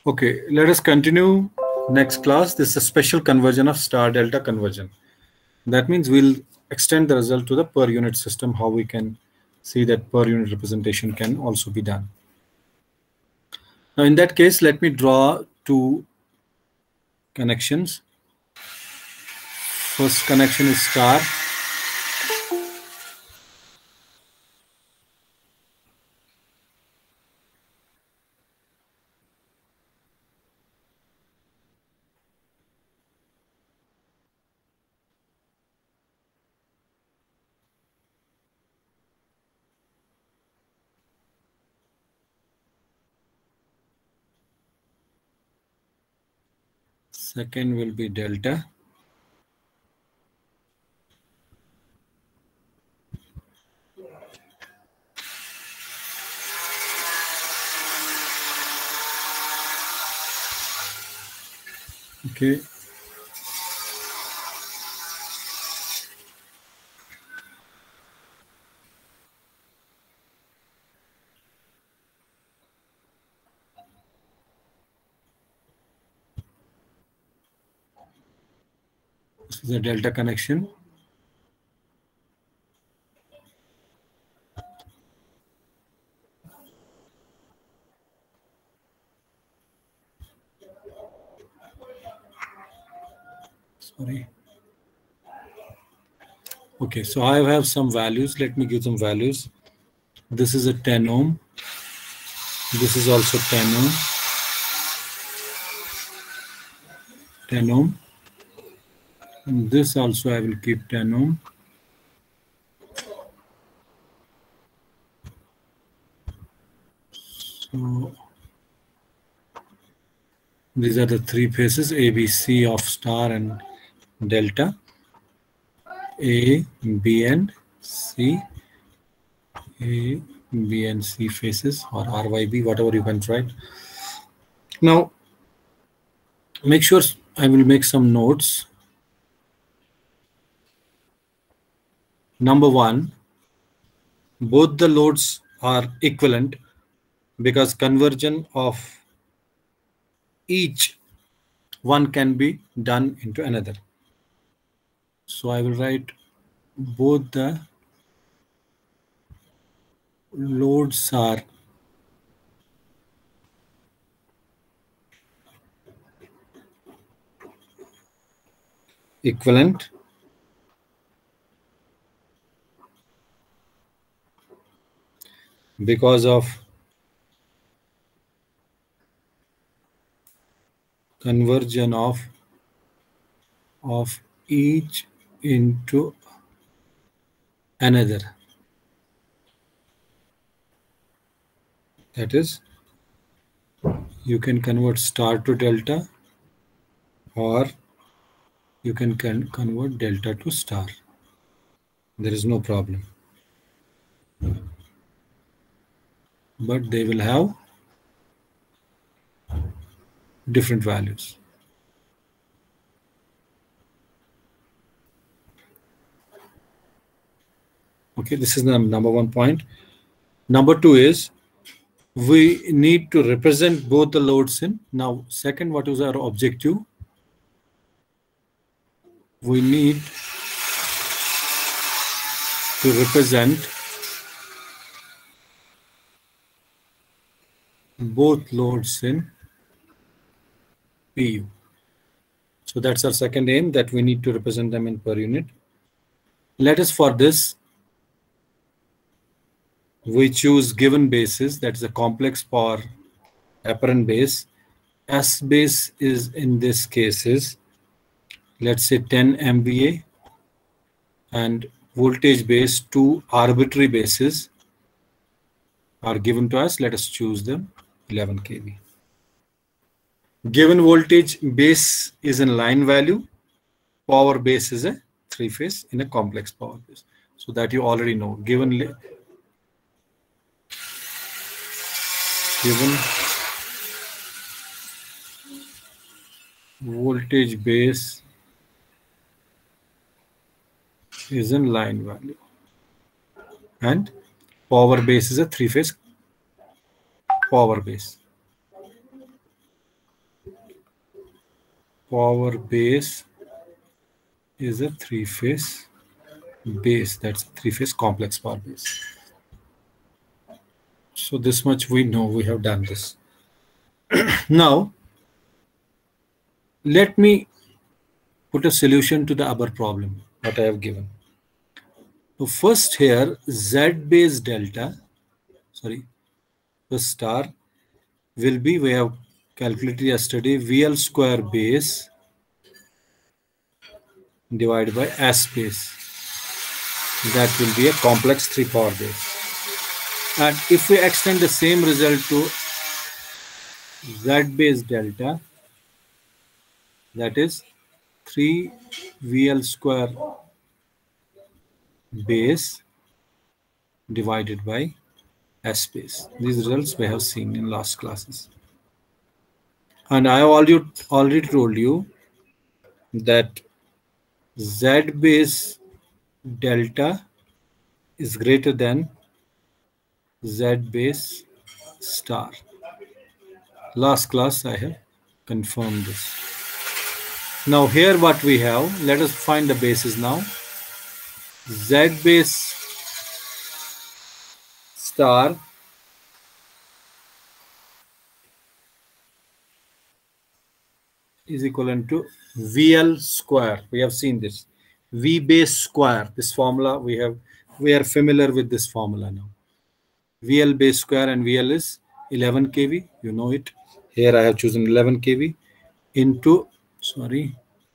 Okay, let us continue next class. This is a special conversion of star delta conversion. That means we'll extend the result to the per unit system, how we can see that per unit representation can also be done. Now in that case, let me draw two connections. First connection is star. Second will be delta. Okay. This is a delta connection. Sorry. Okay, so I have some values. Let me give some values. This is a 10 ohm. This is also 10 ohm. 10 ohm. And this also I will keep 10 ohm. So these are the three phases A, B, C of star and delta. A, B, and C. A, B, and C phases, or RYB, whatever you can write. Now, make sure I will make some notes. Number one, both the loads are equivalent because conversion of each one can be done into another. So I will write both the loads are equivalent because of conversion of each into another. That is, you can convert star to delta, or you can convert delta to star. There is no problem. But they will have different values. Okay, this is the number one point. Number two is we need to represent both the loads in. Now, second, what is our objective? We need to represent both loads in PU. So that's our second aim, that we need to represent them in per unit. Let us, for this, we choose given bases, that is a complex power apparent base. S base is in this case is, let's say 10 MVA, and voltage base, two arbitrary bases are given to us. Let us choose them, 11 kV. Given voltage base is in line value, power base is a three phase in a complex power base. So that you already know. Given voltage base is in line value and power base is a three phase power base. power base is a three-phase base. That's a three-phase complex power base. So this much we know, we have done this. Now, let me put a solution to the other problem that I have given. So first here, Z base delta, the star will be, we have calculated yesterday, VL square base divided by S base. That will be a complex 3 power base. And if we extend the same result to Z base delta, that is 3 VL square base divided by S base. These results we have seen in last classes. And I have already told you that Z base delta is greater than Z base star. Last class I have confirmed this. Now here what we have, let us find the bases now. Z base star is equivalent to VL square. We have seen this. V base square. This formula we are familiar with this formula now. VL base square, and VL is 11 kV. You know it. Here I have chosen 11 kV into 10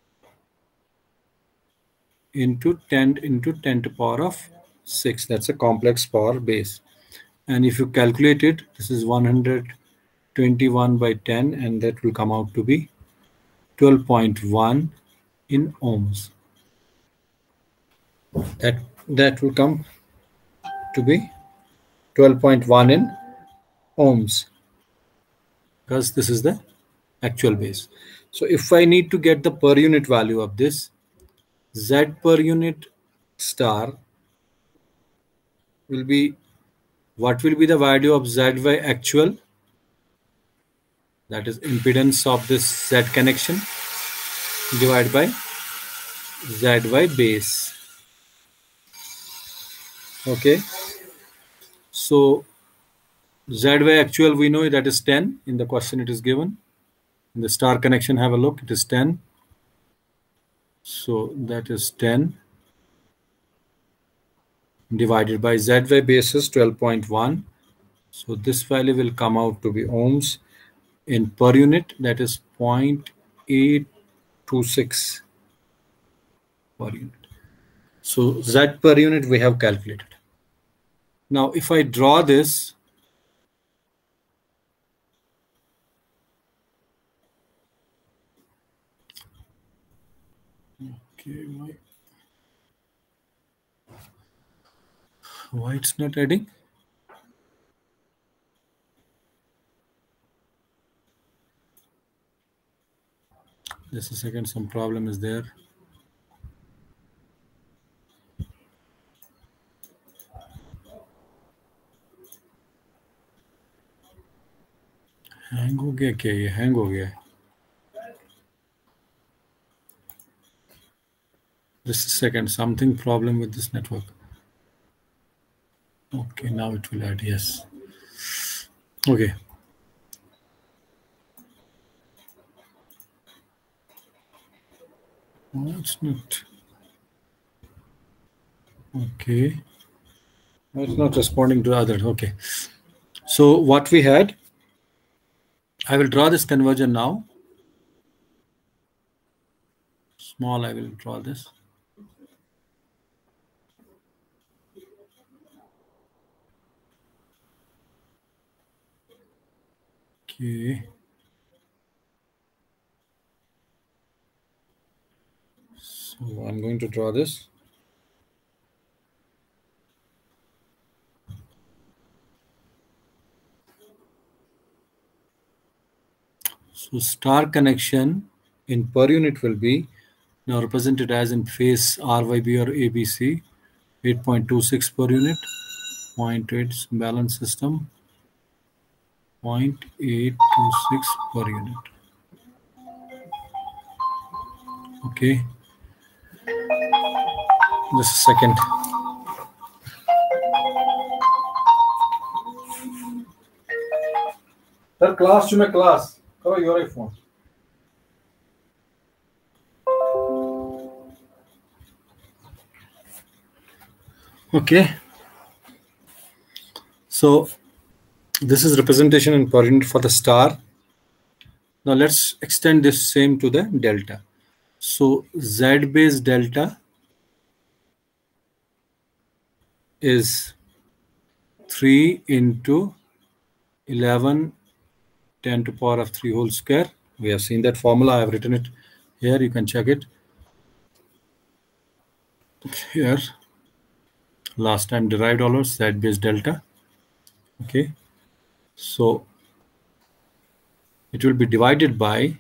into 10 to the power of 6. That's a complex power base. And if you calculate it, this is 121 by 10, and that will come out to be 12.1 in ohms. That will come to be 12.1 in ohms, because this is the actual base. So if I need to get the per unit value of this, Z per unit star will be, what will be the value of ZY actual? That is impedance of this Z connection divided by ZY base. Okay. So ZY actual we know that is 10. In the question it is given. In the star connection, have a look, it is 10. So that is 10 divided by ZY base is 12.1. So this value will come out to be ohms. In per unit, that is 0.826 per unit. So Z per unit we have calculated. Now if I draw this, okay, why it's not adding? Just a second, some problem is there. Hang हो गया क्या? ये hang हो गया. Just a second, something problem with this network. Okay, now it will add, yes. Okay. No, it's not. Okay. No, it's not responding to others. Okay. So what we had, I will draw this conversion now. Small, I will draw this. Okay. So I'm going to draw this. So star connection in per unit will be now represented as in phase RYB or ABC, 8.26 per unit, 0.8 balance system, 0.826 per unit. Okay, just a second. Sir, class to my class. Cover your iPhone. Okay, so this is representation in per unit for the star. Now let's extend this same to the delta. So Z base delta is 3 into 11 10 to the power of 3 whole square. We have seen that formula. I have written it here. You can check it here. Last time derived all Z base delta. Okay, so it will be divided by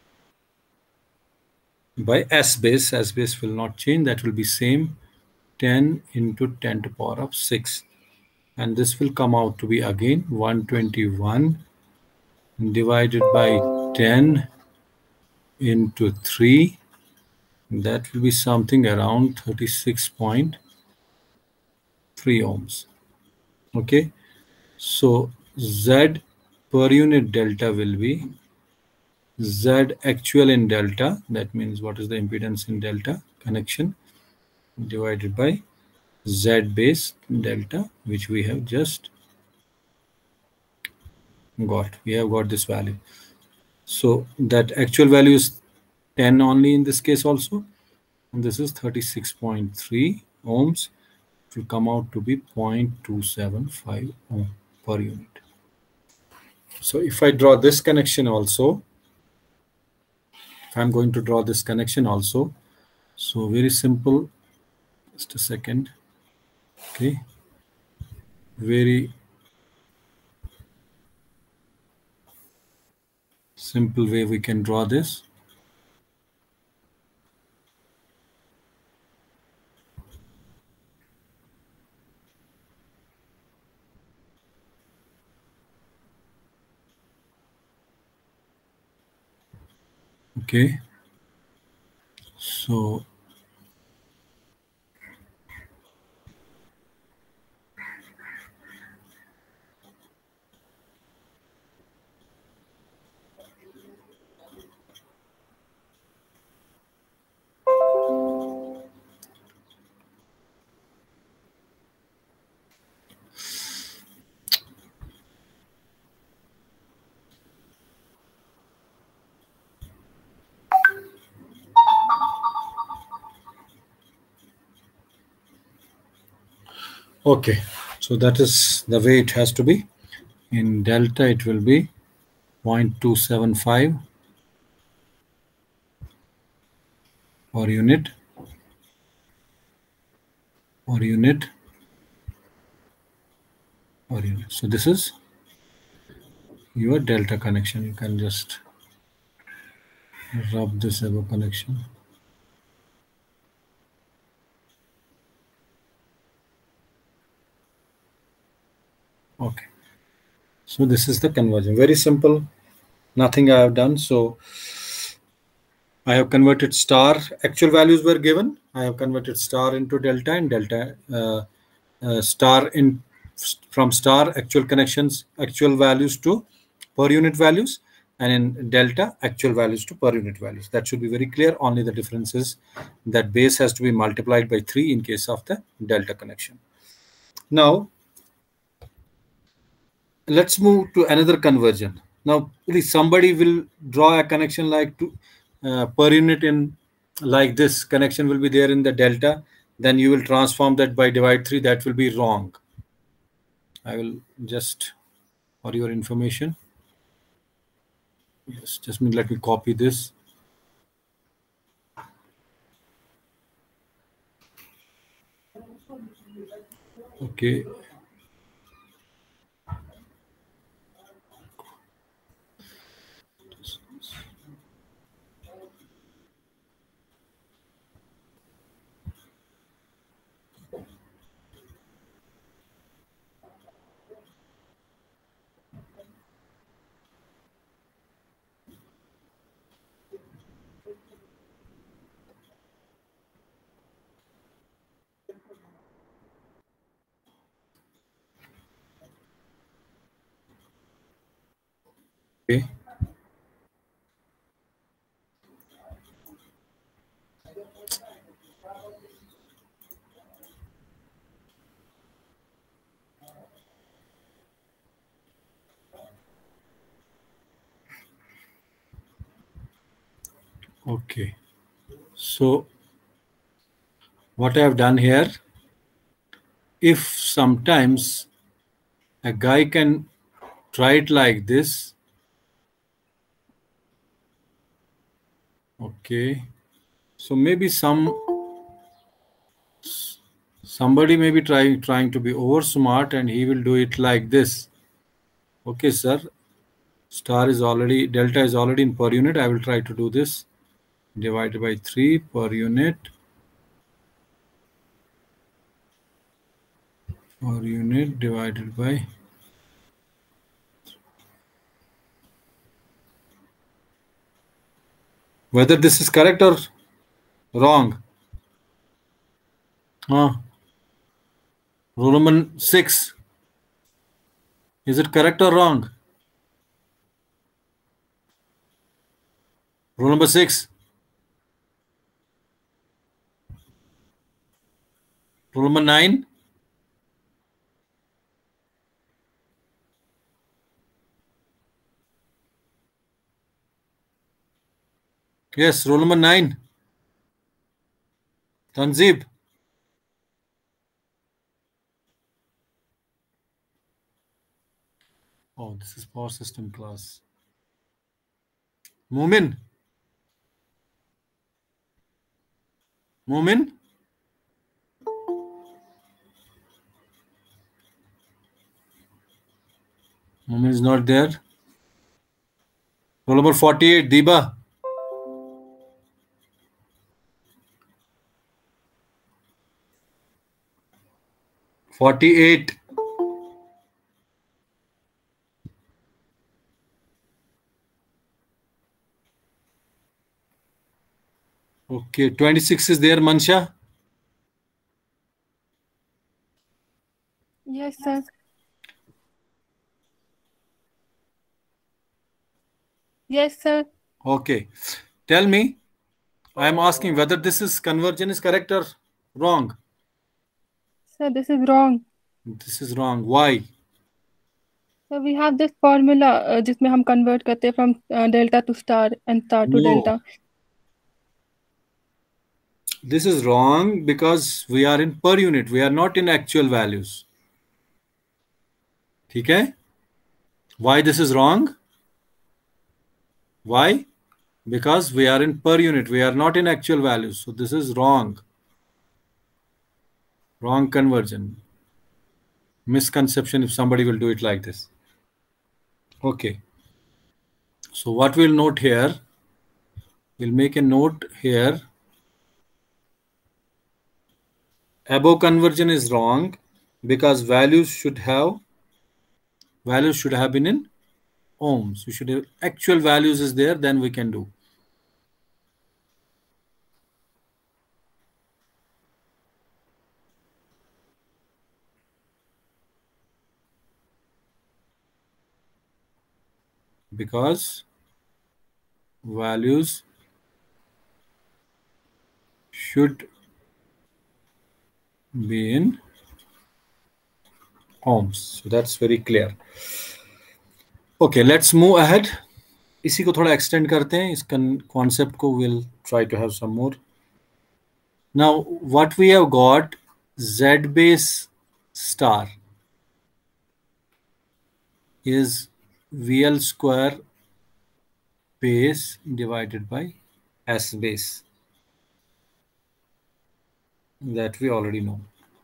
S base. S base will not change. That will be same 10 into 10 to the power of 6. And this will come out to be again 121 divided by 10 into 3. That will be something around 36.3 ohms. Okay, so Z per unit delta will be Z actual in delta. That means what is the impedance in delta connection divided by Z base delta, which we have just got. We have got this value. So that actual value is 10 only in this case also. And this is 36.3 ohms. It will come out to be 0.275 ohm per unit. So if I draw this connection also, if I'm going to draw this connection also, so very simple, just a second. Okay, very simple way we can draw this. Okay, so okay, so that is the way it has to be. In delta, it will be 0.275 per unit per unit per unit. So this is your delta connection. You can just rub this above connection. Okay, so this is the conversion. Very simple, nothing I have done. So I have converted star, actual values were given. I have converted star into delta, and delta star in from star actual connections, actual values to per unit values, and in delta actual values to per unit values. That should be very clear. Only the difference is that base has to be multiplied by 3 in case of the delta connection. Now let's move to another conversion. Now please, somebody will draw a connection like per unit in like this. Connection will be there in the delta, then you will transform that by divide 3. That will be wrong. I will just, for your information, yes, just let me copy this. Okay, Okay. So what I have done here, if sometimes a guy can try it like this. Okay. So maybe somebody may be trying to be over smart and he will do it like this. Okay, sir. Delta is already in per unit. I will try to do this. Divided by 3 per unit. Per unit divided by. Whether this is correct or wrong. Rule number 6. Is it correct or wrong? Rule number 6. Rule number 9. Yes, rule number 9. Tanzib. Oh, this is power system class. Mumin. Mumin. Mumin is not there. Roll number 48, Diba. $48. Okay, 26 is there, Mansha. Yes, sir. Yes, sir. Okay. Tell me, I am asking whether this conversion is correct or wrong. Sir, this is wrong. This is wrong. Why? So we have this formula जिसमें हम convert करते हैं from delta to star and star to No. delta. This is wrong because we are in per unit. We are not in actual values. Okay? Why this is wrong? Why? Because we are in per unit. We are not in actual values. So this is wrong. Wrong conversion. Misconception if somebody will do it like this. Okay. So what we'll note here, we'll make a note here. Above conversion is wrong because values should have been in ohms. We should have actual values is there, then we can do. Because values should be in ohms. So that's very clear. Okay, let's move ahead. इसी को थोड़ा extend करते हैं. इस concept को we'll try to have some more. Now, what we have got, Z base star is VL square base divided by S base. That we already know.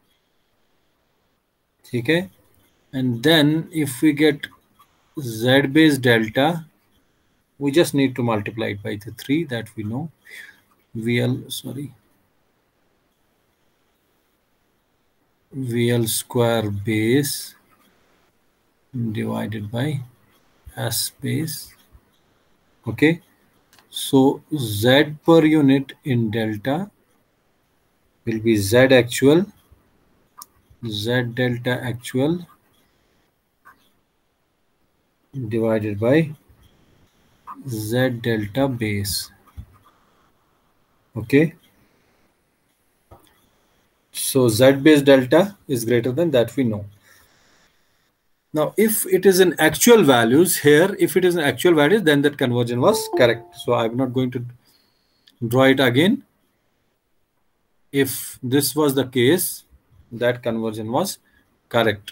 Okay? And then if we get Z base delta, we just need to multiply it by the 3 that we know. VL square base divided by S base. Okay, so Z per unit in delta will be Z actual, Z delta actual divided by Z delta base. Okay, so Z base delta is greater than that we know. Now, if it is in actual values here, if it is in actual values, then that conversion was correct. So I'm not going to Draw it again. If this was the case, that conversion was correct.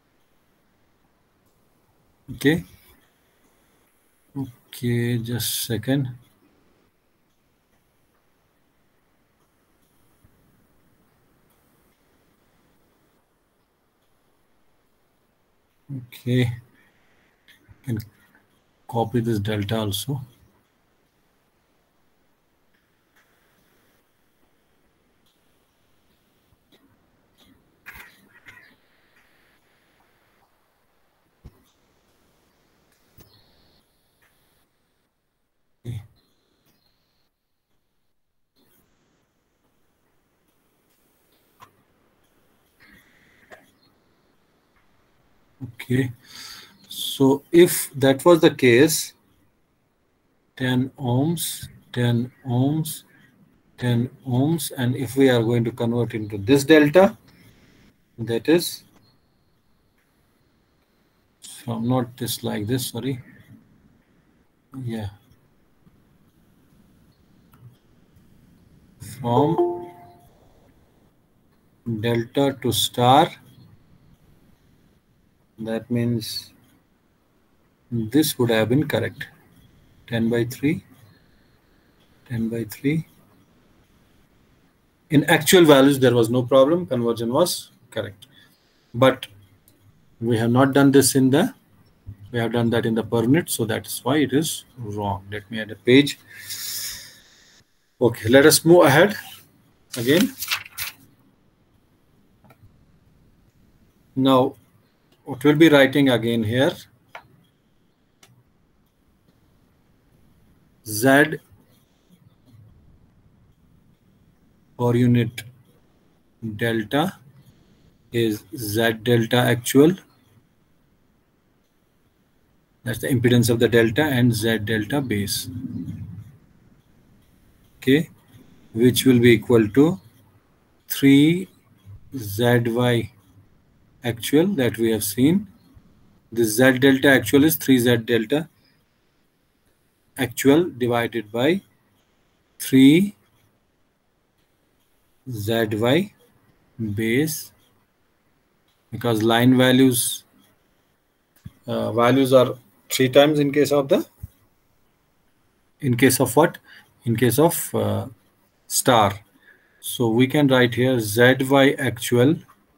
Okay. Okay, just a second. Okay. Can copy this delta also. Okay. So if that was the case, 10 ohms, 10 ohms, 10 ohms, and if we are going to convert into this delta, that is from not this like this, sorry. Yeah. From delta to star, that means this would have been correct. 10 by 3, 10 by 3. In actual values, there was no problem. Conversion was correct. But we have not done this in the, we have done that in the per unit. So that is why it is wrong. Let me add a page. Okay, let us move ahead again. Now, what we'll be writing again here, Z per unit delta is Z delta actual. That's the impedance of the delta, and Z delta base. Okay, which will be equal to 3 ZY actual that we have seen. This Z delta actual is 3 Z delta actual divided by 3 ZY base, because line values are 3 times in case of the, in case of what? In case of star. So we can write here ZY actual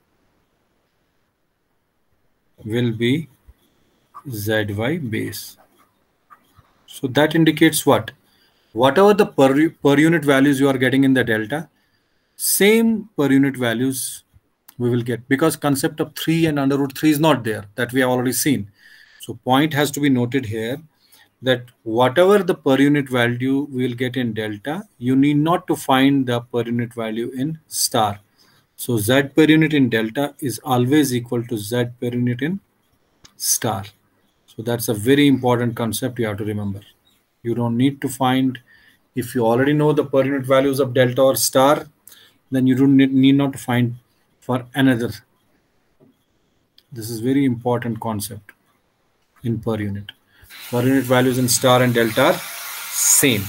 will be ZY base. So that indicates what? Whatever the per unit values you are getting in the delta, same per unit values we will get, because concept of 3 and under root 3 is not there, that we have already seen. So point has to be noted here that whatever the per unit value we will get in delta, you need not to find the per unit value in star. So Z per unit in delta is always equal to Z per unit in star. So that's a very important concept you have to remember. You don't need to find, if you already know the per unit values of delta or star, then you don't need not to find for another. This is very important concept in per unit. Per unit values in star and delta are same.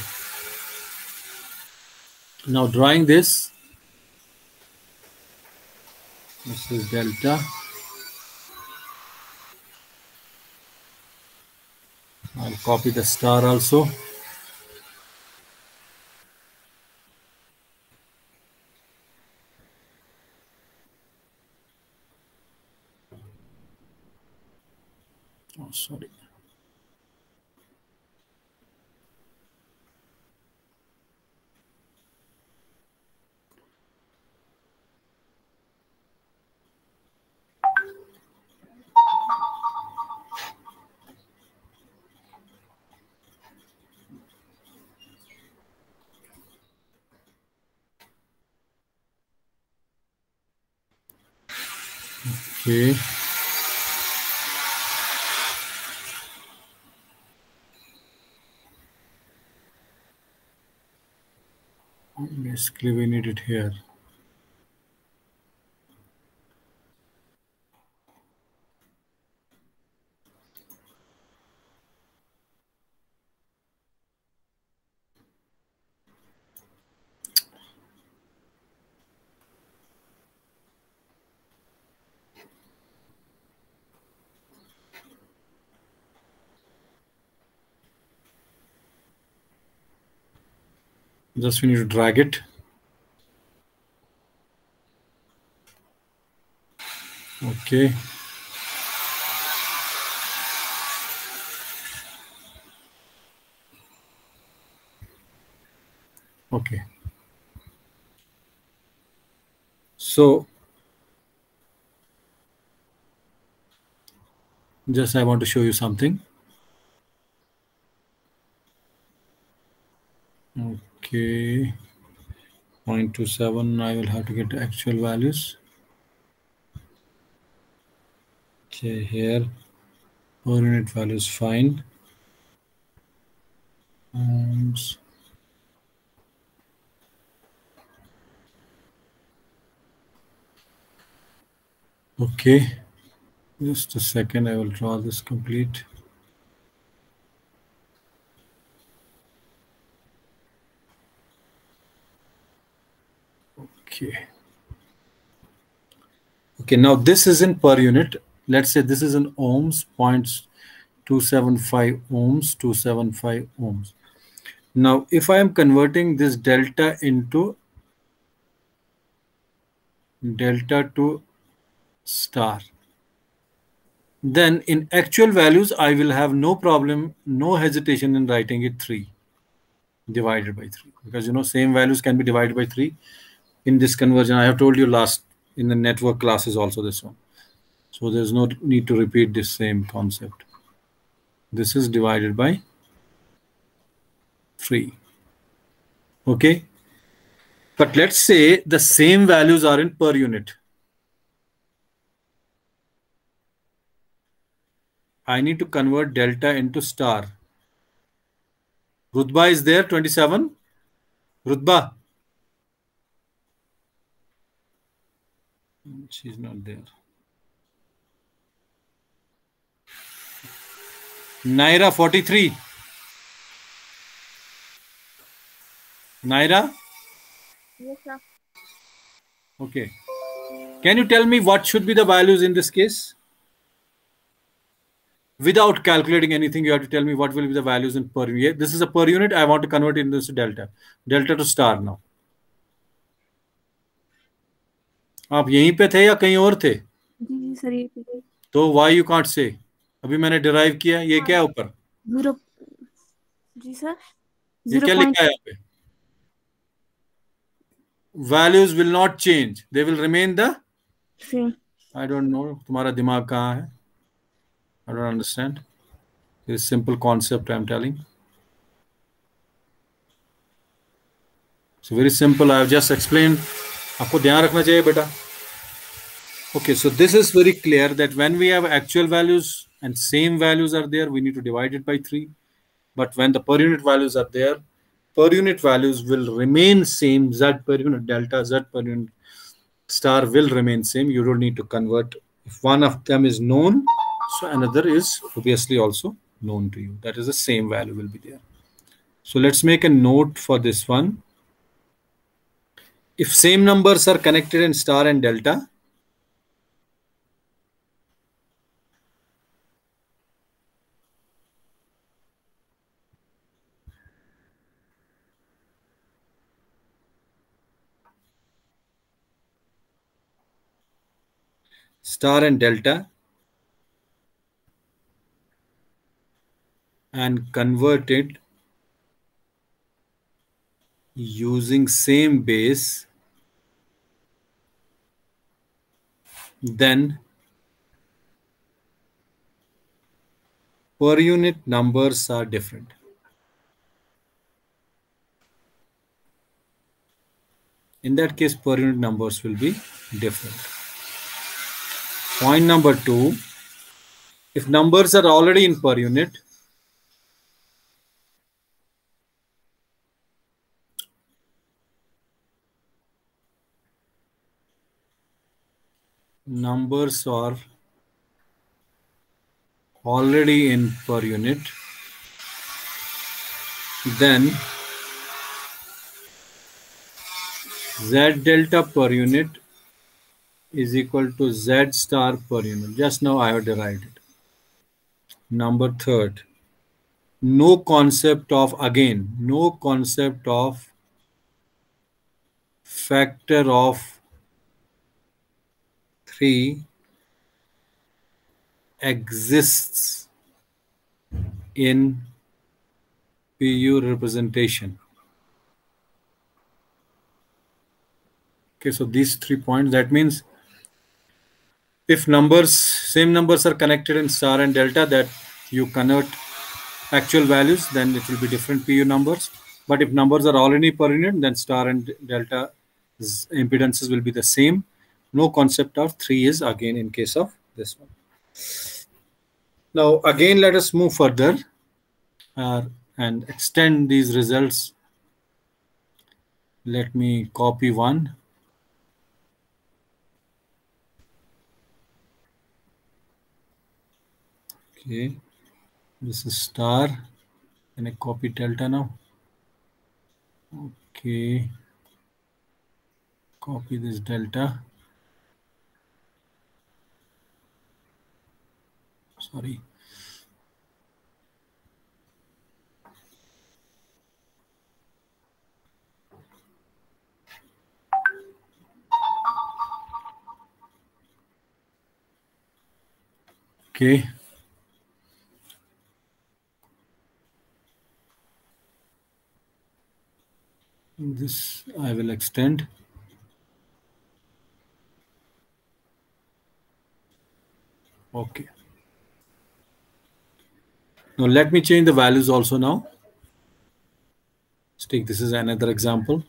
Now drawing this is delta. I'll copy the star also. Oh, sorry. Okay. Basically, we need it here. Just we need to drag it. Okay. Okay. So just I want to show you something. Okay. 0.27, I will have to get actual values. Okay, here per unit value is fine. Okay, just a second, I will draw this complete. Okay. Okay, now this is in per unit. Let's say this is in ohms, 0.275 ohms, 275 ohms. Now, if I am converting this delta into delta to star, then in actual values, I will have no problem, no hesitation in writing it 3 divided by 3, because you know same values can be divided by 3 in this conversion. I have told you last in the network classes also this one. So there's no need to repeat this same concept. This is divided by 3. Okay. But let's say the same values are in per unit. I need to convert delta into star. Rutba is there, 27. Rutba. She's not there. Naira, 43. Naira? Yes, sir. Okay. Can you tell me what should be the values in this case? Without calculating anything, you have to tell me what will be the values in per unit. This is a per unit. I want to convert it into delta. Delta to star now. आप यहीं पे थे या कहीं और थे? जी sir, ये पे तो why you can't say? अभी मैंने derive किया. ये क्या है ऊपर? 0. जी सर, ये क्या लिखा है यहाँ पे? Values will not change. They will remain the same. I don't know. तुम्हारा दिमाग कहाँ है? I don't understand. This simple concept I am telling. So very simple. I have just explained. आपको ध्यान रखना चाहिए बेटा. Okay, so this is very clear that when we have actual values and same values are there, we need to divide it by 3. But when the per unit values are there, per unit values will remain same. Z per unit delta, Z per unit star will remain same. You don't need to convert. If one of them is known, so another is obviously also known to you. That is the same value will be there. So let's make a note for this one. If same numbers are connected in star and delta, star and delta, and convert it using same base, then per unit numbers are different. In that case, per unit numbers will be different. Point number 2, if numbers are already in per unit, numbers are already in per unit, then Z delta per unit is equal to Z star per unit. Just now I have derived it. Number 3, no concept of factor of 3 exists in PU representation. Okay, so these 3 points, that means if same numbers are connected in star and delta, that you convert actual values, then it will be different PU numbers. But if numbers are already per unit, then star and delta impedances will be the same. No concept of 3 is again in case of this one. Now again, let us move further and extend these results. Let me copy one. Okay, this is star. Can I copy delta now? Okay, copy this delta. Sorry. Okay. This I will extend. Okay. Now let me change the values also now. Let's take this as another example.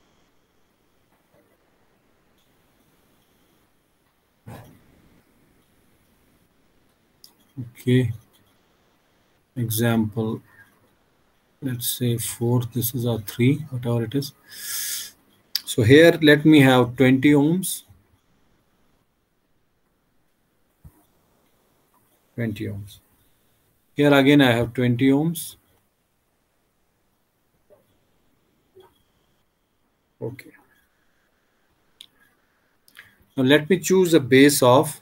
Okay. Example, let's say 4, this is our 3, whatever it is. So here let me have 20 ohms. 20 ohms. Here again I have 20 ohms. Okay. Now let me choose a base of,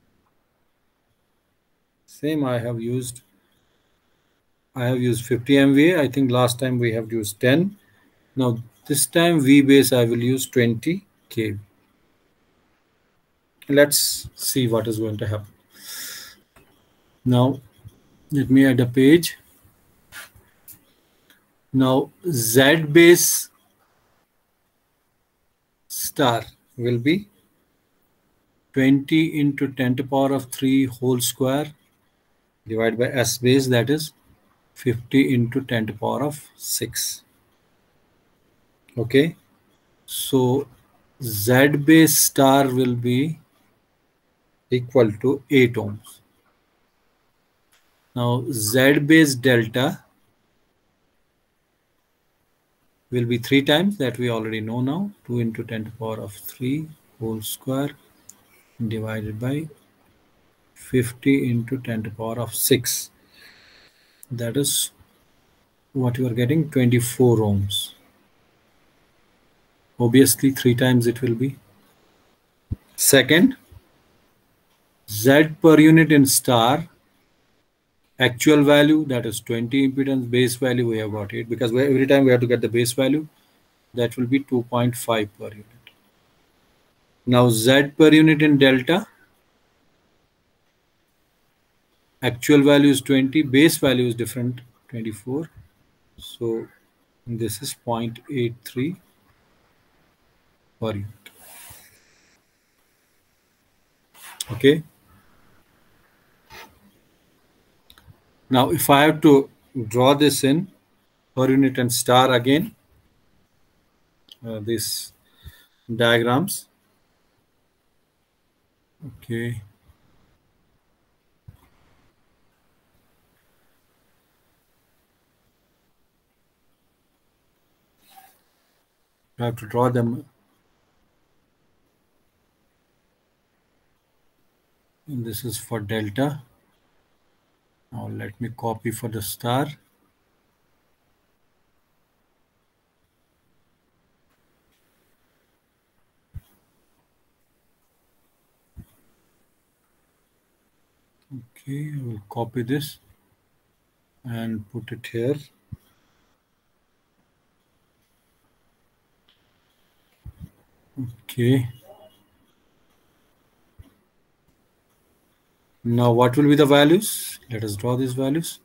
same I have used 50 MVA. I think last time we have used 10. Now this time V base I will use 20 kV. Let's see what is going to happen. Now let me add a page. Now Z base star will be 20 into 10 to the power of 3 whole square divided by S base, that is 50 into 10 to the power of 6. Okay, so Z base star will be equal to 8 ohms. Now Z base delta will be 3 times, that we already know now, 2 into 10 to the power of 3 whole square divided by 50 into 10 to the power of 6. That is what you are getting, 24 ohms. Obviously 3 times it will be. Second, Z per unit in star, actual value, that is 20 impedance, base value we have got it, because every time we have to get the base value, that will be 2.5 per unit. Now Z per unit in delta, actual value is 20, base value is different, 24. So this is 0.83 per unit. Okay. Now if I have to draw this in per unit and star again, these diagrams. Okay. I have to draw them. And this is for delta. Now let me copy for the star. Okay, I will copy this and put it here. Okay. Now what will be the values? Let us draw these values.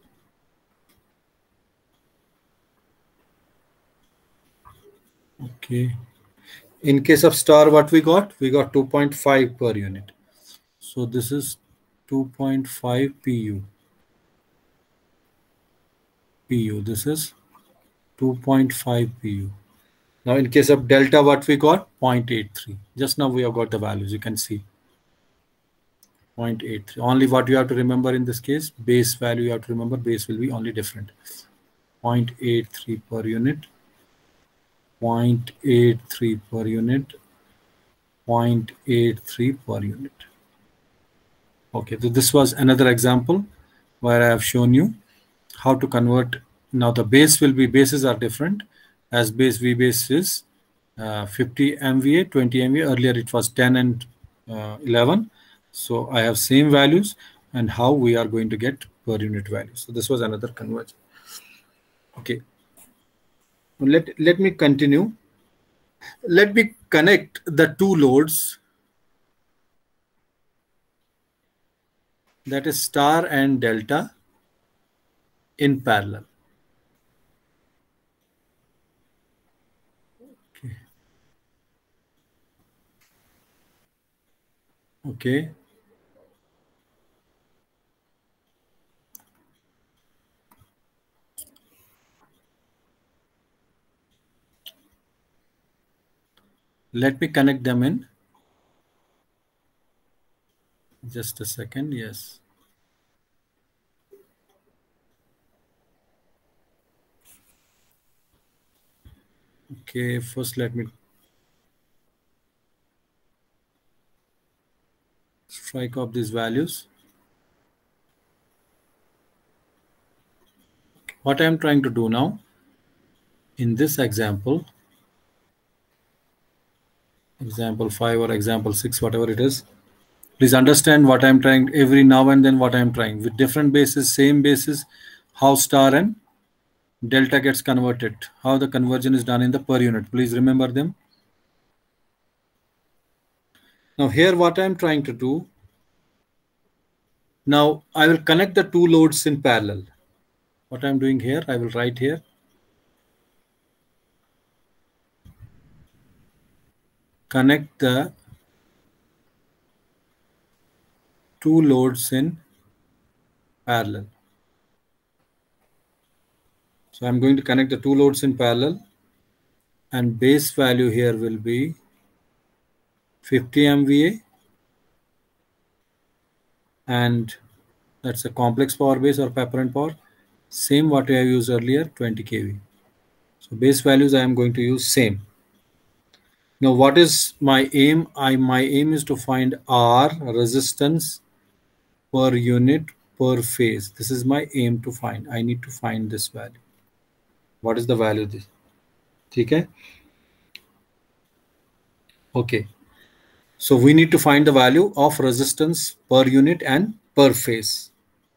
Okay. In case of star, what we got? We got 2.5 per unit. So this is 2.5 PU. This is 2.5 PU. Now in case of delta, what we got? 0.83. Just now we have got the values. You can see 0.83. Only what you have to remember in this case, base value you have to remember, base will be only different. 0.83 per unit. 0.83 per unit. 0.83 per unit. Okay, so this was another example where I have shown you how to convert. Now the base will be, bases are different. As base, V base is 50 MVA, 20 MVA. Earlier it was 10 and 11. So I have same values and how we are going to get per unit value. So this was another conversion. Okay. Let me continue. Let me connect the two loads, that is star and delta, in parallel. Okay. Okay. Let me connect them in. Just a second. Yes. Okay. First, let me strike off these values. What I am trying to do now in this example, example 5 or example 6, whatever it is, please understand what I'm trying every now and then, what I'm trying with different bases, same bases, how star and delta gets converted, how the conversion is done in the per unit. Please remember them. Now here what I'm trying to do, now I will connect the two loads in parallel. What I'm doing here, I will write here, connect the two loads in parallel. So I'm going to connect the two loads in parallel, and base value here will be 50 MVA, and that's a complex power base or apparent power. Same what I have used earlier, 20 kV. So base values I am going to use same. Now what is my aim? My aim is to find R, resistance per unit per phase. This is my aim to find. I need to find this value. What is the value this? Okay. Okay. So we need to find the value of resistance per unit and per phase.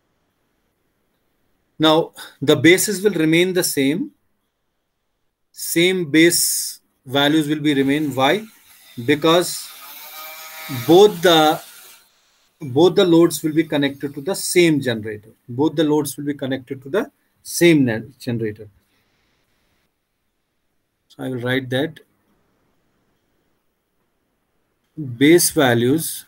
Now the bases will remain the same. Same base values will be remain. Why? Because both the loads will be connected to the same generator. Both the loads will be connected to the same generator. So I will write that base values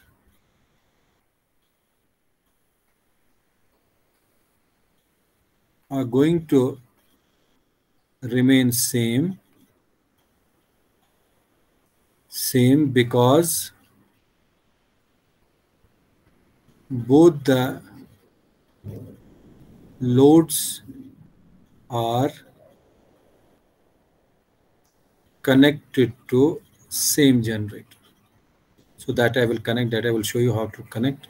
are going to remain same because both the loads are connected to same generator. So that I will connect, that I will show you how to connect.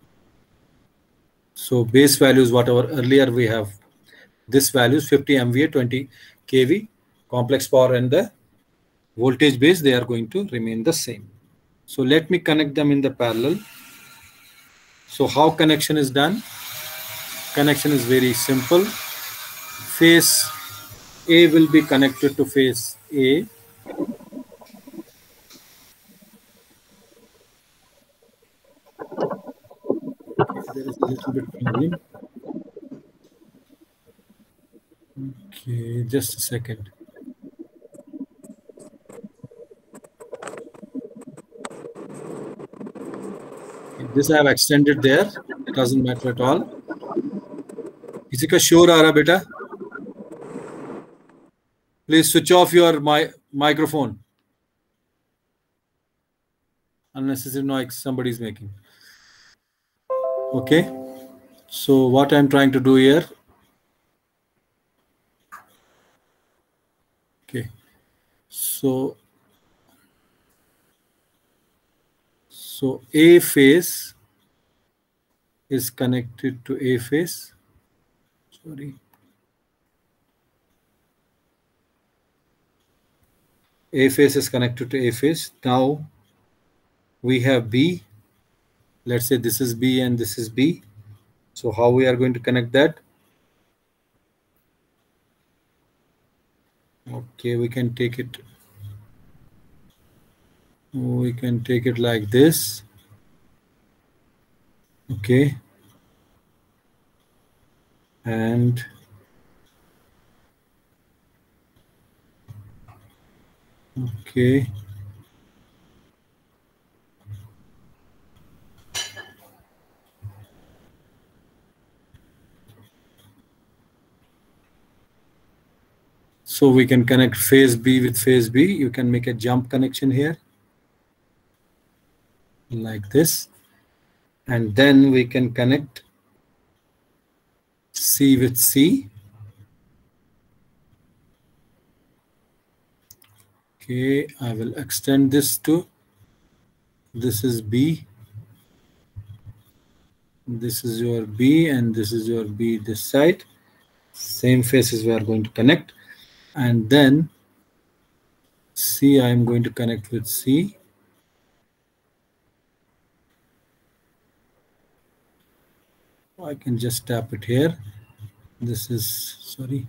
So base values, whatever earlier we have, this values 50 MVA, 20 kV, complex power and the voltage base, they are going to remain the same. So let me connect them in the parallel. So how connection is done? Connection is very simple. Phase A will be connected to phase A. bit problem. Okay, just a second. This I have extended there. It doesn't matter at all. किसी का शोर आ रहा बेटा? Please switch off your microphone. Unnecessary noise somebody is making. Okay. So what I'm trying to do here. Okay. So A phase is connected to A phase. Sorry. A phase is connected to A phase. Now we have B. Let's say this is B and this is B. So how we are going to connect that? Okay, we can take it. We can take it like this. Okay. And okay. So we can connect phase B with phase B. You can make a jump connection here like this. And then we can connect C with C. Okay, I will extend this to, this is B. This is your B and this is your B this side. Same faces we are going to connect. And then C I am going to connect with C. I can just tap it here. This is, sorry.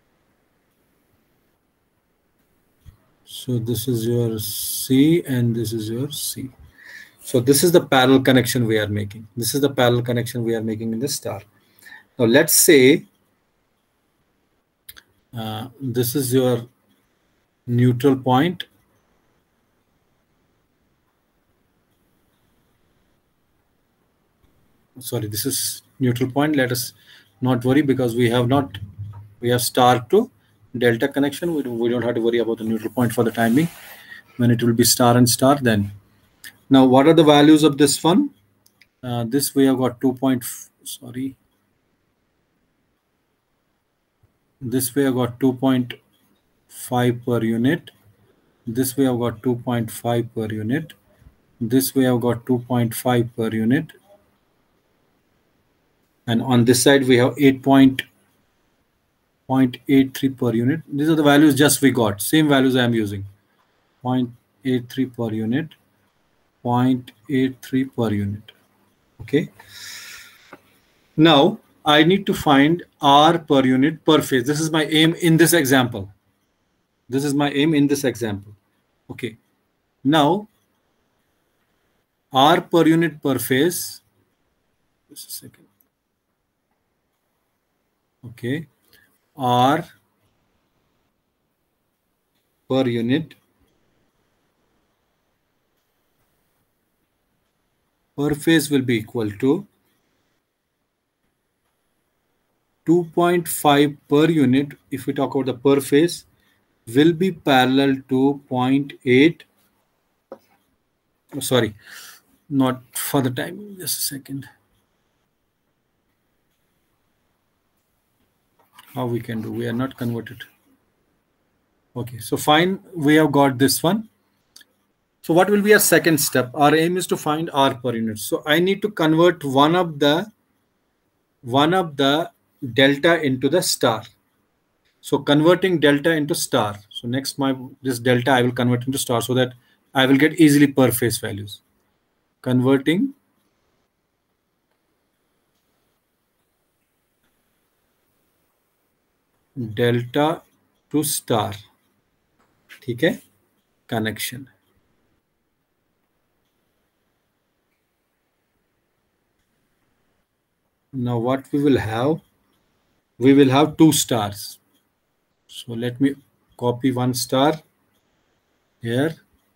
So this is your C and this is your C. So this is the parallel connection we are making. This is the parallel connection we are making in the star. Now let's say this is your neutral point. Sorry, this is neutral point. Let us not worry because we have star to delta connection. We don't have to worry about the neutral point for the time being. When it will be star and star then. Now what are the values of this one? This we have got 2. Sorry. This way I got 2.5 per unit. This way I've got 2.5 per unit. This way I've got 2.5 per unit. And on this side we have 8.83 per unit. These are the values just we got. Same values I am using. 0.83 per unit. 0.83 per unit. Okay. Now I need to find R per unit per phase. This is my aim in this example. This is my aim in this example. Okay. Now R per unit per phase. Just a second. Okay. R per unit per phase will be equal to 2.5 per unit. If we talk about the per phase, will be parallel to 0.8. Oh, sorry, not for the time. Just a second. How we can do? We are not converted. Okay, so fine. We have got this one. So what will be a second step? Our aim is to find R per unit. So I need to convert one of the delta into the star. So converting delta into star. So next this delta I will convert into star so that I will get easily per phase values. Converting delta to star. ठीक है? Connection. Now what we will have two stars. So let me copy one star here.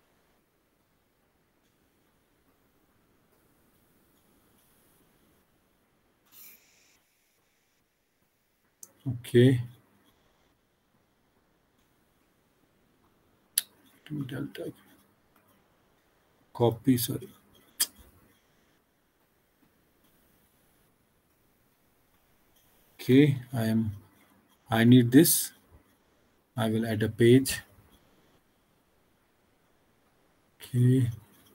Okay. Delta. Copy, sorry. Okay, I need this. I will add a page. Okay.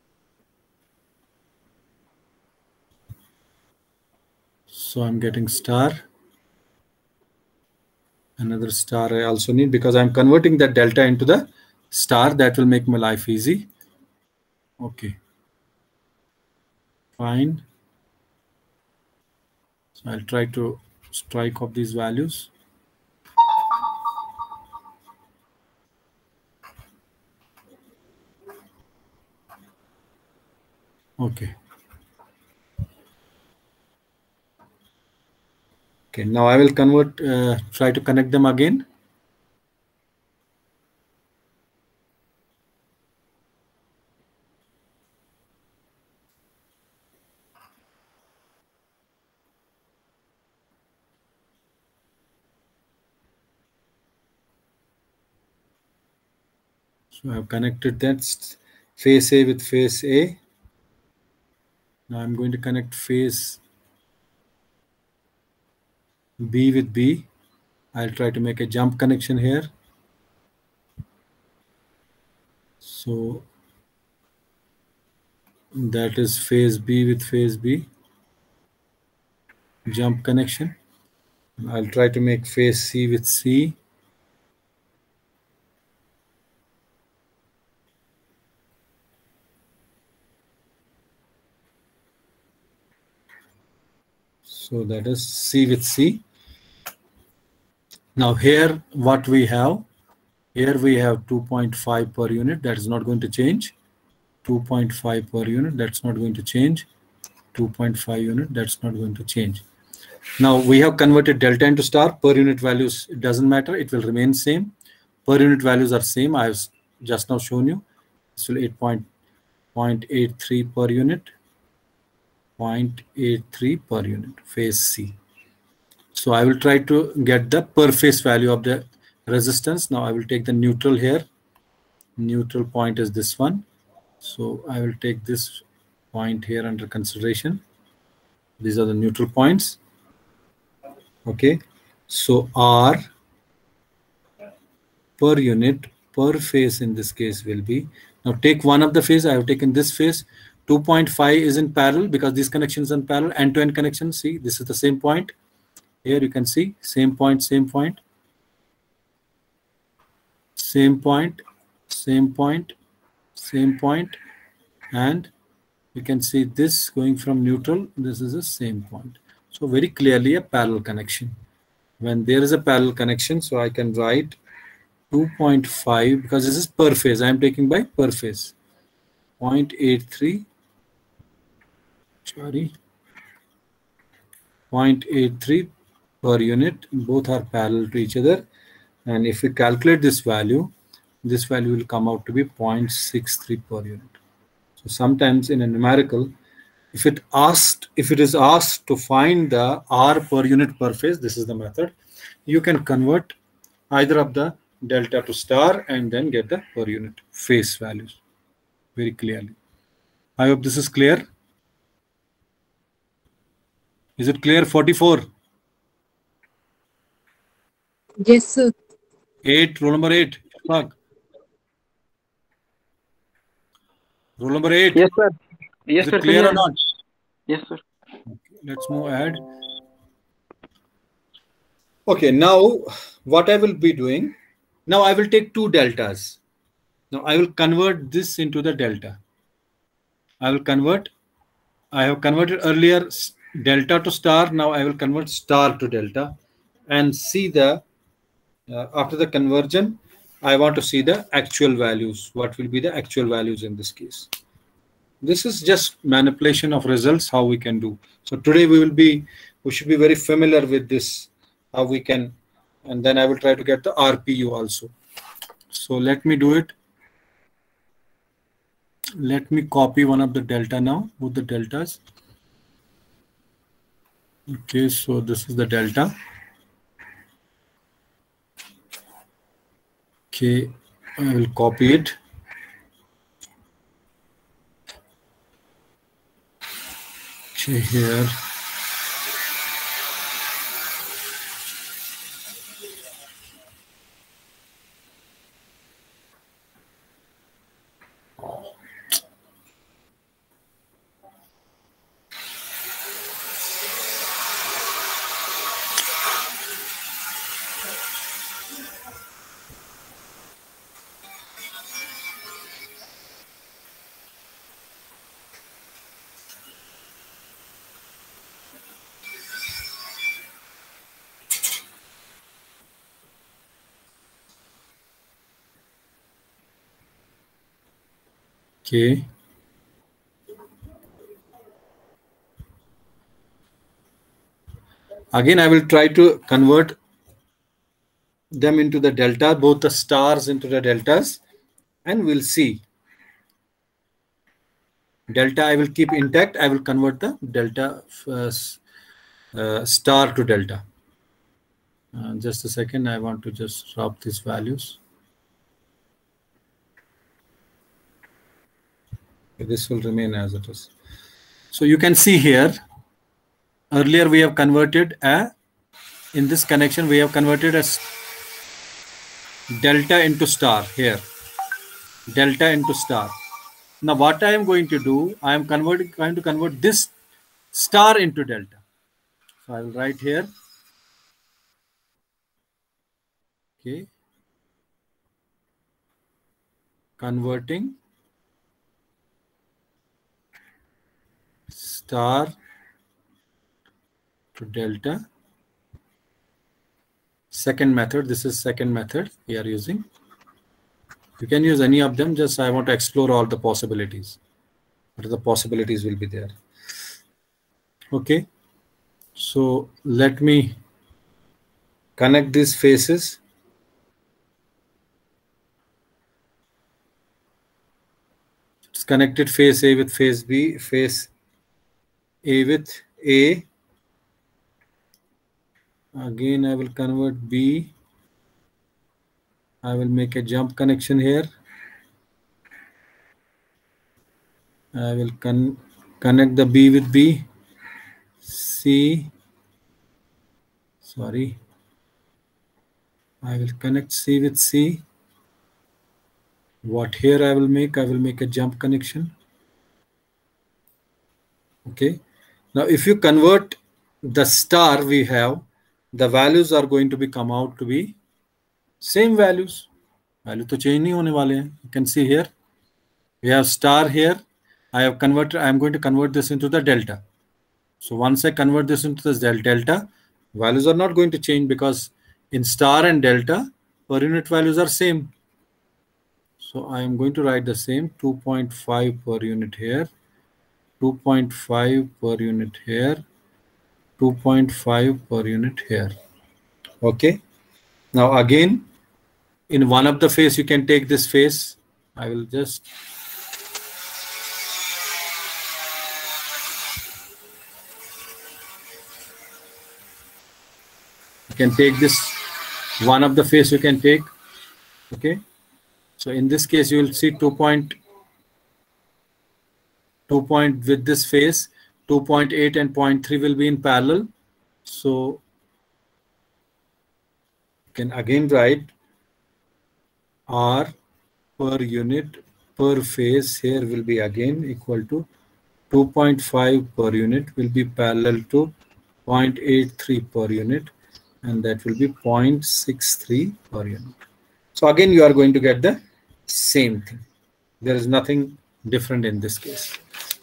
So I'm getting star. Another star I also need because I'm converting that delta into the star. That will make my life easy. Okay. Fine. So I'll try to strike off these values. Okay. Okay, now I will try to connect them again. So I've connected that face A with face A. Now I'm going to connect face B with B. I'll try to make a jump connection here. So that is phase B with phase B. Jump connection. I'll try to make phase C with C. So that is C with C. Now here what we have, here we have 2.5 per unit. That is not going to change. 2.5 per unit. That's not going to change. 2.5 unit. That's not going to change. Now we have converted delta into star. Per unit values, it doesn't matter. It will remain same. Per unit values are same. I have just now shown you. So 8.83 per unit. 0.83 per unit. Phase C. So I will try to get the per phase value of the resistance. Now I will take the neutral here. Neutral point is this one. So I will take this point here under consideration. These are the neutral points. Okay. So R per unit per phase in this case will be, now take one of the phase. I have taken this phase. 2.5 is in parallel because these connections are in parallel. End-to-end connection. See, this is the same point. Here you can see same point, same point, same point, same point, same point, and you can see this going from neutral. This is the same point. So very clearly a parallel connection. When there is a parallel connection, so I can write 2.5 because this is per phase. I am taking by per phase. 0.83. Sorry. 0.83 per unit. Both are parallel to each other. And if we calculate this value will come out to be 0.63 per unit. So sometimes in a numerical, if it is asked to find the R per unit per phase, this is the method. You can convert either of the delta to star and then get the per unit phase values very clearly. I hope this is clear. Is it clear? 44. Yes, sir. 8, roll number 8. Roll number 8. Yes, sir. Yes, Is sir. it clear or not? Yes, sir. Okay, let's move ahead. Okay, now what I will be doing, now I will take two deltas. Now I will convert this into the delta. I have converted earlier delta to star. Now I will convert star to delta and see the, after the conversion, I want to see the actual values. What will be the actual values in this case? This is just manipulation of results, how we can do. So today we will be we should be very familiar with this, how we can, and then I will try to get the RPU also. So let me do it. Let me copy one of the delta now, both the deltas. Okay, so this is the delta. Okay, I will copy it. Okay, here. Okay. Again, I will try to convert them into the delta, both the stars into the deltas, and we'll see. Delta I will keep intact. I will convert the delta star to delta. Just a second. I want to just drop these values. This will remain as it is. So you can see here, earlier we have converted in this connection, we have converted as delta into star here. Delta into star. Now what I am going to do, I am going to convert this star into delta. So I will write here. Okay. Converting star to delta. Second method, this is second method we are using. You can use any of them, just I want to explore all the possibilities. What the possibilities will be there. Okay, so let me connect these faces. It's connected face A with face B, face A with A. Again, I will convert B. I will make a jump connection here. I will connect the B with B. C. Sorry. I will connect C with C. What here I will make a jump connection. Okay. Now, if you convert the star we have, the values are going to be come out to be same values. Value to change nahi hone wale hain. You can see here. We have star here. I am going to convert this into the delta. So once I convert this into this delta, values are not going to change because in star and delta, per unit values are same. So I am going to write the same 2.5 per unit here, 2.5 per unit here, 2.5 per unit here. Okay. Now again, in one of the face, you can take this face. I will just can take this one of the face you can take. Okay, so in this case you will see 2 point with this face 2.8 and 0.3 will be in parallel. So you can again write R per unit per phase here will be again equal to 2.5 per unit will be parallel to 0.83 per unit, and that will be 0.63 per unit. So again you are going to get the same thing. There is nothing different in this case.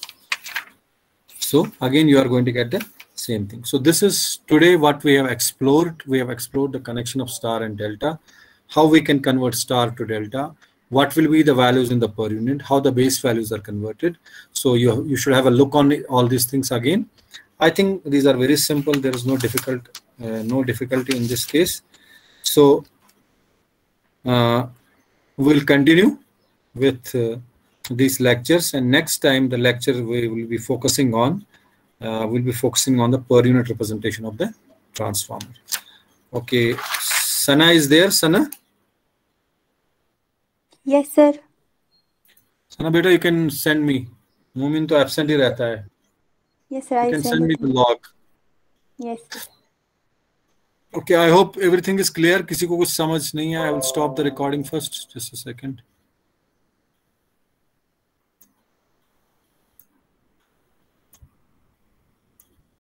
So again you are going to get the same thing. So this is today what we have explored. We have explored the connection of star and delta, how we can convert star to delta, what will be the values in the per unit, how the base values are converted. So you should have a look on all these things again. I think these are very simple. There is no difficulty in this case. So we'll continue with these lectures, and next time the lecture we will be focusing on the per unit representation of the transformer. Okay, Sana is there. Sana? Yes, sir. Sana beta, you can send me. Mumin to absent hi rehta hai. Yes, sir. You I can send send me it. the log. Yes, sir. Okay, I hope everything is clear. किसी को कुछ समझ नहीं है. I will stop the recording first. Just a second.